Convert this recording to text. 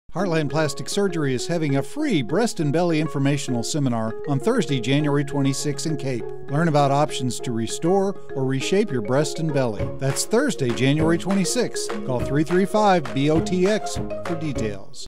Heartland Plastic Surgery is having a free breast and belly informational seminar on Thursday, January 26 in Cape. Learn about options to restore or reshape your breast and belly. That's Thursday, January 26. Call 335-BOTX for details.